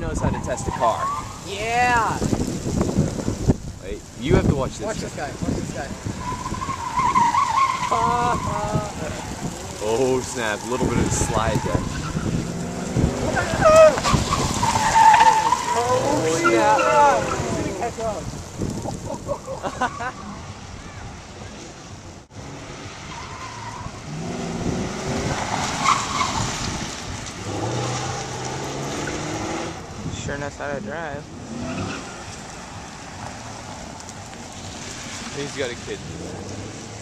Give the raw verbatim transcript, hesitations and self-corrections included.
knows how to test a car. Yeah! Wait, you have to watch this Watch guy. this guy, watch this guy. Oh snap, a little bit of a slide there. Oh snap. Catch up. Sure knows how to drive. He's got a kid.